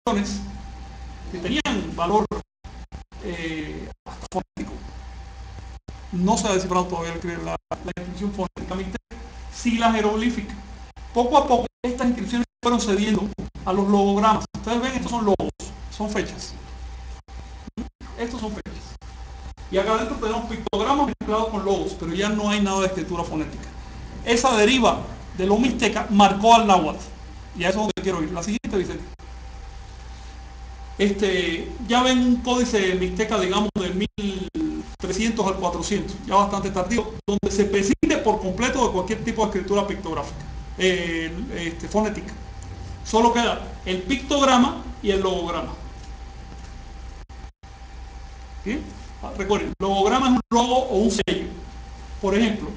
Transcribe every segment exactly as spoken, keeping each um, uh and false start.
inscripciones que tenían valor eh, hasta fonético. No se ha descifrado todavía la, la inscripción fonética mixteca, sí la jeroglífica. Poco a poco estas inscripciones fueron cediendo a los logogramas. Ustedes ven, estos son logos, son fechas. Estos son fechas. Y acá adentro tenemos pictogramas mezclados con logos, pero ya no hay nada de escritura fonética. Esa deriva de lo mixteca marcó al náhuatl. Y a eso es donde quiero ir. La siguiente, Vicente. Este, ya ven un códice mixteca, digamos, de mil trescientos al cuatrocientos, ya bastante tardío, donde se prescinde por completo de cualquier tipo de escritura pictográfica, eh, este, fonética. Solo queda el pictograma y el logograma. ¿Sí? Recuerden, logograma es un logo o un sello. Por ejemplo,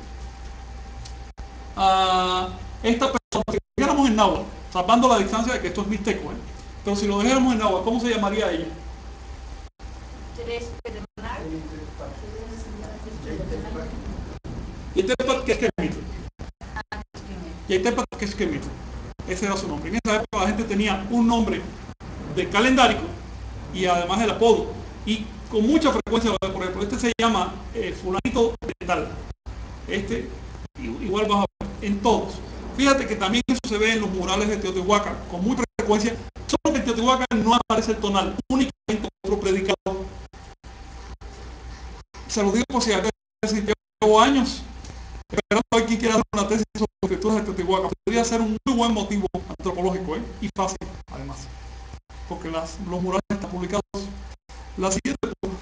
a esta persona, si lo dijéramos en náhuatl, salvando la distancia de que esto es mixteco, ¿eh? Pero si lo dijéramos en náhuatl, ¿cómo se llamaría ella? Yetepat Quezquemit. Yetepat Quezquemit. Ese era su nombre. En esa época la gente tenía un nombre de calendárico y además el apodo. Y con mucha frecuencia, por ejemplo, este se llama eh, fulanito de tal. Este igual vas a ver en todos. Fíjate que también eso se ve en los murales de Teotihuacán con mucha frecuencia, solo que en Teotihuacán no aparece el tonal, únicamente otro predicador. Se lo digo por si acaso llevo años esperando a quien quiera hacer una tesis sobre escrituras de Teotihuacán. Podría ser un muy buen motivo antropológico, ¿eh? Y fácil, además, porque las, los murales están publicados. La siguiente,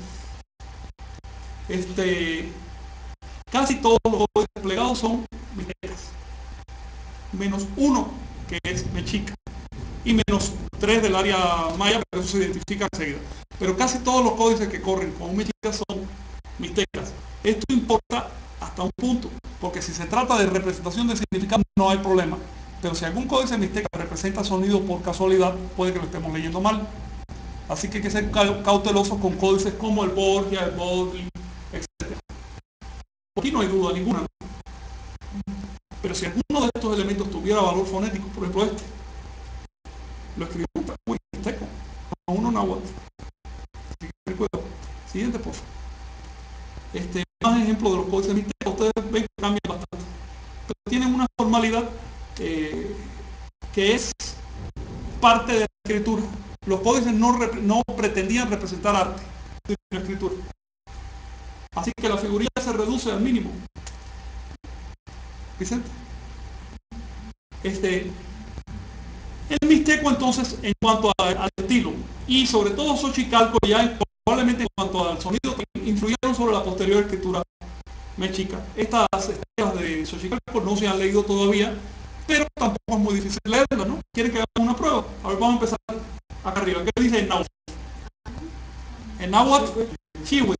este, casi todos los códices desplegados son mixtecas, menos uno que es mexica y menos tres del área maya, pero eso se identifica enseguida. Pero casi todos los códices que corren con mexica son mixtecas. Esto importa hasta un punto, porque si se trata de representación de significado no hay problema, pero si algún códice mixteca representa sonido por casualidad, puede que lo estemos leyendo mal. Así que hay que ser cautelosos con códices como el Borgia, el Bodley, etcétera. Aquí no hay duda ninguna, ¿no? Pero si alguno de estos elementos tuviera valor fonético, por ejemplo este, lo escribimos muy mixteco, a uno náhuatl. Siguiente, por favor. Este, más ejemplos de los códices mixtecos, ustedes ven que cambian bastante. Pero tienen una formalidad eh, que es parte de la escritura. Los códices no, no pretendían representar arte de la escritura. Así que la figurilla se reduce al mínimo. Vicente. Este, el mixteco entonces, en cuanto a, al estilo, y sobre todo Xochicalco, ya probablemente en cuanto al sonido, influyeron sobre la posterior escritura mexica. Estas estrellas de Xochicalco no se han leído todavía, pero tampoco es muy difícil leerlas, ¿no? ¿Quieren que hagamos una prueba? A ver, vamos a empezar acá arriba. ¿Qué dice en náhuatl? En náhuatl, Chihuit.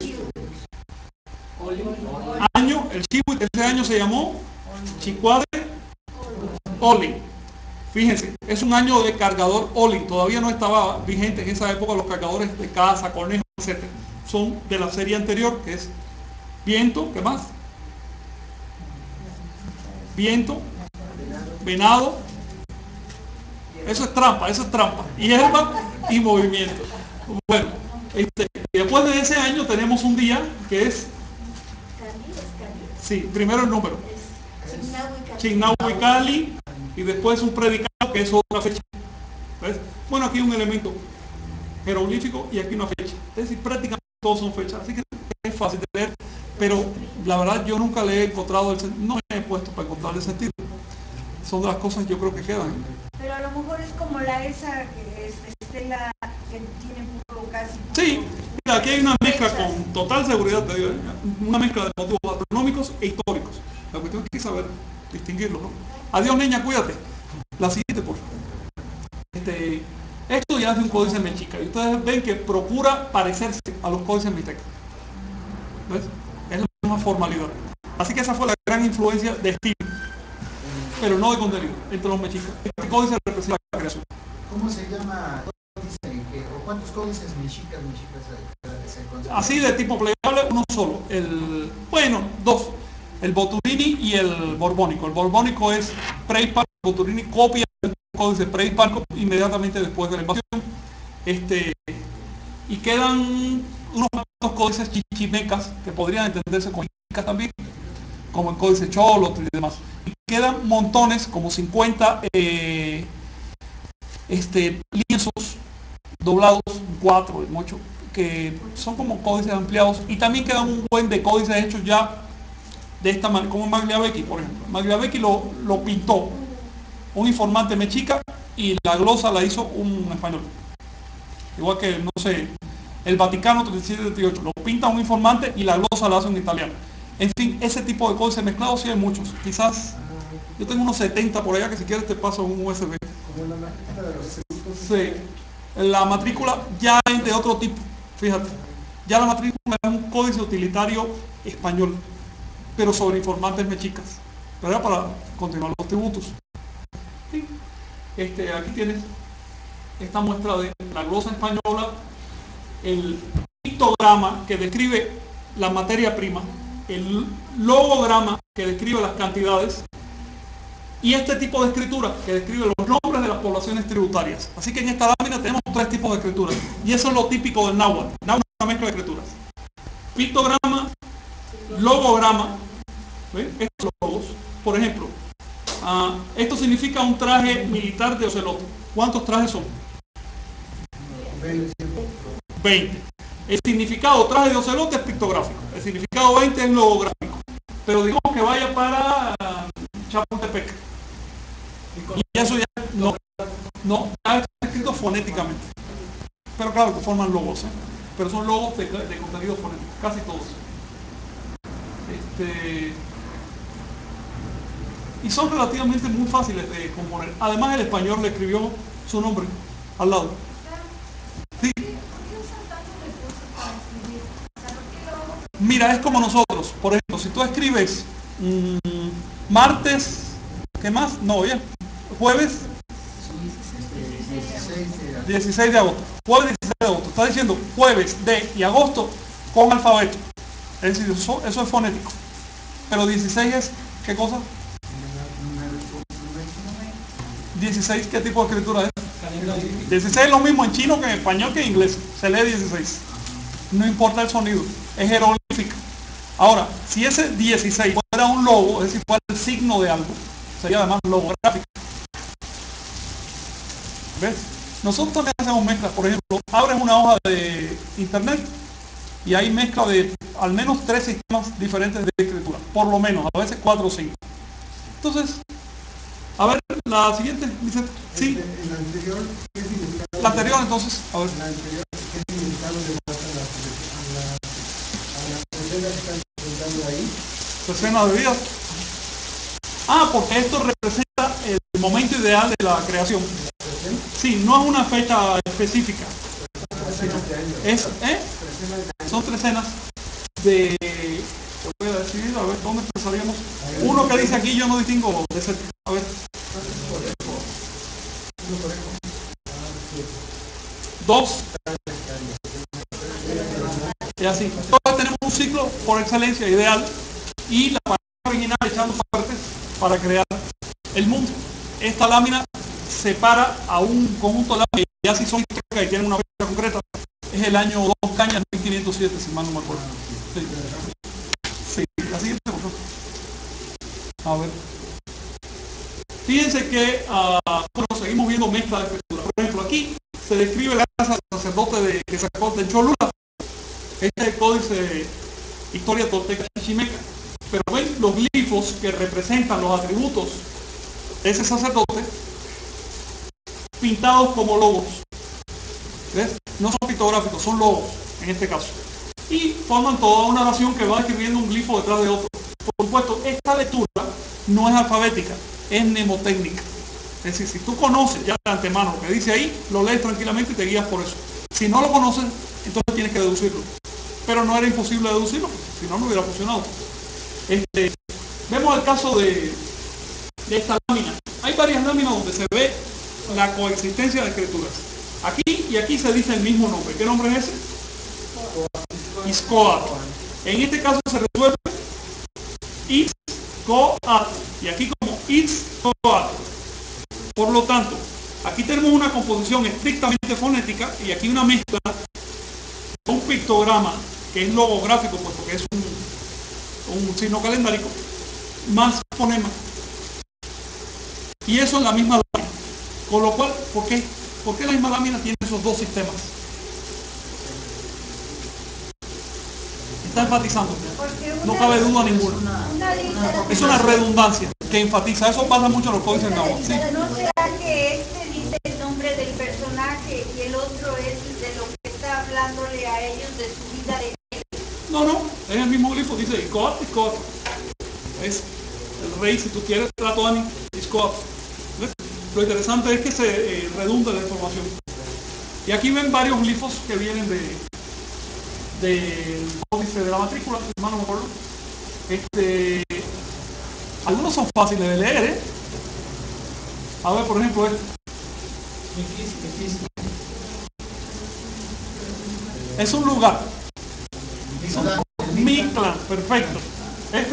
Año, el Chihuit, ese año se llamó Chicuadre Oli. Fíjense, es un año de cargador Oli. Todavía no estaba vigente en esa época los cargadores de caza, conejo, etcétera. Son de la serie anterior, que es viento, ¿qué más? Viento, venado. Eso es trampa, eso es trampa. Hierba y movimiento. Bueno, este, después de ese año tenemos un día que es... Sí, primero el número. Chignahuicali y después un predicado que es otra fecha. ¿Ves? Bueno, aquí un elemento jeroglífico y aquí una fecha. Es decir, prácticamente todos son fechas. Así que es fácil de leer, pero la verdad yo nunca le he encontrado el sentido. No me he puesto para encontrar el sentido. Son de las cosas yo creo que quedan. Pero a lo mejor es como la esa que es estela que tiene puro casi. Sí, mira, aquí hay una mezcla con total seguridad, te digo, una mezcla de motivos astronómicos e históricos. La cuestión es que saber distinguirlo, ¿no? Adiós, niña, cuídate. La siguiente, por favor. Este, esto ya es de un códice mexica y ustedes ven que procura parecerse a los códices mixtecas. ¿Ves? Es la misma formalidad. Así que esa fue la gran influencia de estilo, pero no de contenido, entre los mexicas. Este códice representa la creación. ¿Cómo se llama? ¿O cuántos códices mexicas, mexicas se conocen? Así de tipo plegable, uno solo. El, bueno, dos. El Boturini y el Borbónico. El Borbónico es prehispánico. El Boturini copia el códice prehispánico inmediatamente después de la invasión. Este, y quedan unos cuantos códices chichimecas que podrían entenderse con incas también, como el códice Cholotl y demás. Y quedan montones, como cincuenta eh, este, lienzos doblados en cuatro, en ocho, que son como códices ampliados. Y también quedan un buen de códices hechos ya de esta manera, como Magliavecchi, por ejemplo. Magliavecchi lo, lo pintó un informante mexica y la glosa la hizo un español. Igual que, no sé, el Vaticano treinta y siete treinta y ocho, lo pinta un informante y la glosa la hace un italiano. En fin, ese tipo de códices mezclados sí hay muchos. Quizás, yo tengo unos setenta por allá que si quieres te paso un U S B. Como la máquina de los tributos. Sí. La matrícula ya es de otro tipo, fíjate. Ya la matrícula es un códice utilitario español, pero sobre informantes mexicas, ¿verdad? Para continuar los tributos. Sí. Este, aquí tienes esta muestra de la glosa española, el pictograma que describe la materia prima, el logograma que describe las cantidades, y este tipo de escritura que describe los nombres de las poblaciones tributarias. Así que en esta lámina tenemos tres tipos de escrituras, y eso es lo típico del náhuatl. Náhuatl es una mezcla de escrituras: pictograma, logograma. ¿Ven? Estos logos, por ejemplo, uh, esto significa un traje militar de ocelote. ¿Cuántos trajes son? veinte. El significado traje de ocelote es pictográfico, el significado veinte es logográfico, pero digamos que vaya para uh, Chapultepec, y eso ya no, no ya está escrito fonéticamente, pero claro que forman logos, ¿eh? Pero son logos de, de contenido fonético, casi todos. Este, y son relativamente muy fáciles de componer. Además, el español le escribió su nombre al lado. Sí. Mira, es como nosotros. Por ejemplo, si tú escribes mmm, martes, ¿qué más? No, ya. Jueves dieciséis de agosto. Jueves dieciséis de agosto. Está diciendo jueves de y agosto con alfabeto. Es decir, eso, eso es fonético. Pero dieciséis es, ¿qué cosa? dieciséis, ¿qué tipo de escritura es? dieciséis es lo mismo en chino que en español que en inglés. Se lee dieciséis. No importa el sonido. Es jeroglífica. Ahora, si ese dieciséis fuera un logo, es decir, fuera el signo de algo, sería además logográfico. ¿Ves? Nosotros también hacemos mezclas. Por ejemplo, abres una hoja de internet y hay mezcla de al menos tres sistemas diferentes de escritura. Por lo menos, a veces cuatro o cinco. Entonces, a ver, la siguiente, dice, sí. La anterior, ¿qué significado? La anterior, entonces, a ver. La anterior, ¿qué significado le pasa a las escenas que están presentando ahí? Escenas de vida. Ah, porque esto representa el momento ideal de la creación. Sí, no es una fecha específica. Sino es, ¿eh? Son tres escenas de... Te voy a decir, a ver, ¿dónde empezaríamos? Uno que dice aquí, yo no distingo de ese. A ver. Dos. Y así. Entonces tenemos un ciclo por excelencia ideal y la palabra original echando partes para crear el mundo. Esta lámina separa a un conjunto de láminas y así son históricas y tienen una fecha concreta. Es el año dos cañas mil quinientos siete, si mal no me acuerdo. Sí. Sí, la siguiente, por favor. A ver. Fíjense que uh, bueno, seguimos viendo mezcla de escritura. Por ejemplo, aquí se describe la casa del sacerdote de, que sacó de Cholula. Este es el códice Historia Tolteca Chichimeca. Pero ven los glifos que representan los atributos de ese sacerdote pintados como logos. ¿Ves? No son pictográficos, son logos en este caso. Y forman toda una oración que va escribiendo un glifo detrás de otro. Por supuesto, esta lectura no es alfabética, es mnemotécnica. Es decir, si tú conoces ya de antemano lo que dice ahí, lo lees tranquilamente y te guías por eso. Si no lo conoces, entonces tienes que deducirlo. Pero no era imposible deducirlo, porque si no, no hubiera funcionado. Este, vemos el caso de, de esta lámina. Hay varias láminas donde se ve la coexistencia de escrituras. Aquí y aquí se dice el mismo nombre. ¿Qué nombre es ese? Izcoatl. En este caso se resuelve Izcoatl. Y aquí como Izcoatl. Por lo tanto, Aquí tenemos una composición estrictamente fonética y aquí una mezcla de un pictograma que es logográfico, pues porque es un, un signo calendárico, más fonema. Y eso en la misma lámina. Con lo cual, ¿por qué? ¿Por qué la misma lámina tiene esos dos sistemas? Está enfatizando. No cabe duda ninguna. Es una redundancia que enfatiza. Eso pasa mucho en los códices náhuatl. ¿Sí? ¿No será que este dice el nombre del personaje y el otro es de lo que está hablándole a ellos de su vida de él? No, no, es el mismo glifo, dice Icoat, Icoat. Es el rey, si tú quieres, Tlatoani, Icoat. Lo interesante es que se eh, redunda la información. Y aquí ven varios glifos que vienen de del códice de la matrícula, hermano, me acuerdo. Este, algunos son fáciles de leer, ¿eh? A ver, por ejemplo, este. Es un lugar. Mictlán, perfecto. Este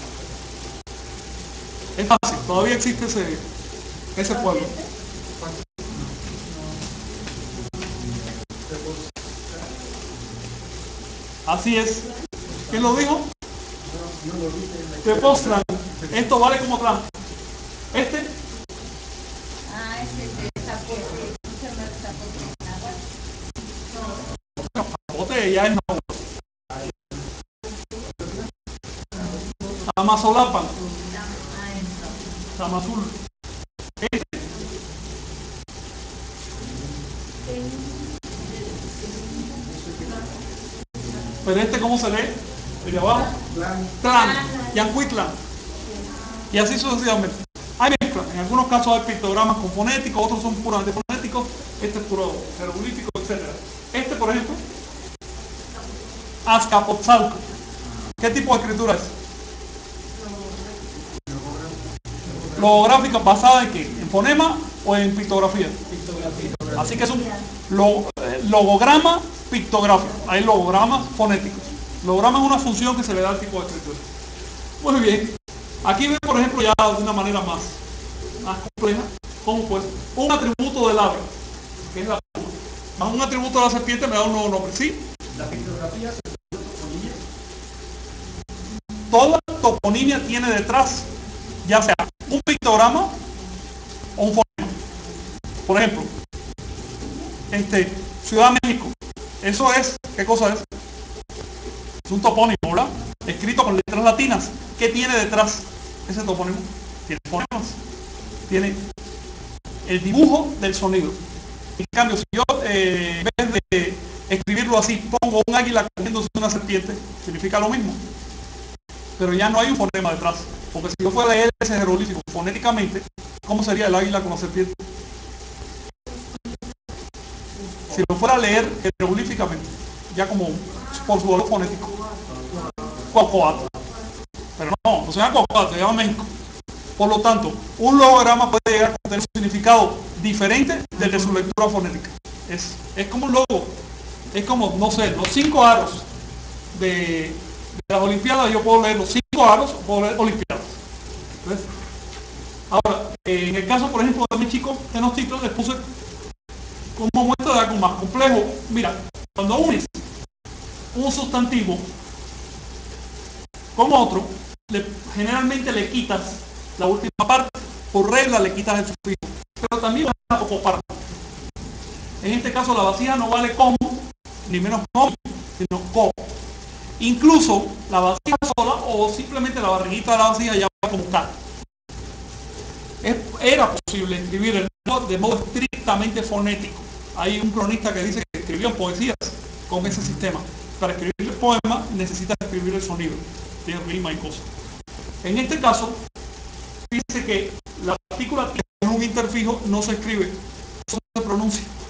es fácil, todavía existe ese, ese pueblo. Así es. ¿Quién lo dijo? Tepoztlán. Esto vale como Tlán. Este. Ah, ese es de Zapote. ¿No se llama Zapote? Zapote ya es náhuatl. Tamazolapan. Tamazul. Este. Pero este, ¿cómo se lee? ¿De abajo? Tlán. Yancuitlán. Y así sucesivamente. Hay mezcla. En algunos casos hay pictogramas con fonéticos, otros son puramente fonéticos. Este es puro jeroglífico, etcétera. Este, por ejemplo, Azcapotzalco. ¿Qué tipo de escritura es? Logográfica, basada en qué? ¿En fonema o en pictografía? Pictografía. Así que es un log, eh, logograma pictográfico. Hay logogramas fonéticos. Logograma es una función que se le da al tipo de escritura. Muy bien. Aquí ven, por ejemplo, ya de una manera más, más compleja, como pues un atributo del ave, que es la pluma. Más un atributo de la serpiente me da un nuevo nombre. ¿Sí? La pictografía se toponimia. Toda toponimia tiene detrás, ya sea un pictograma o un fonema. Por ejemplo, este, Ciudad de México. Eso es, ¿qué cosa es? Es un topónimo, ¿verdad? Escrito con letras latinas. ¿Qué tiene detrás ese topónimo? Tiene fonemas. Tiene el dibujo del sonido. En cambio, si yo, eh, en vez de escribirlo así, pongo un águila comiéndose una serpiente, significa lo mismo. Pero ya no hay un fonema detrás. Porque si yo fuera a leer ese jeroglífico fonéticamente, ¿cómo sería el águila con la serpiente? Si lo fuera a leer jeroglíficamente, ya como por su valor fonético. Cocoatl. Pero no, no se llama Cocoatl, se llama México. Por lo tanto, un logograma puede llegar a tener un significado diferente del de su lectura fonética. Es, es como un logo. Es como, no sé, los cinco aros de, de las Olimpiadas. Yo puedo leer los cinco aros o puedo leer Olimpiadas. ¿Ves? Ahora, eh, en el caso, por ejemplo, de mi chico, en los títulos les puse como muestra de algo más complejo. Mira, cuando unes un sustantivo con otro, le, generalmente le quitas la última parte. Por regla le quitas el sufijo, pero también la poco parte. En este caso la vasija no vale como, ni menos como, sino co. Incluso la vasija sola o simplemente la barriguita de la vasija ya va como K. Es, era posible escribir el modo de modo estrictamente fonético. Hay un cronista que dice que escribían poesías con ese sistema. Para escribir el poema necesitas escribir el sonido, tiene rima y cosas. En este caso, dice que la partícula que es un interfijo no se escribe, no se pronuncia.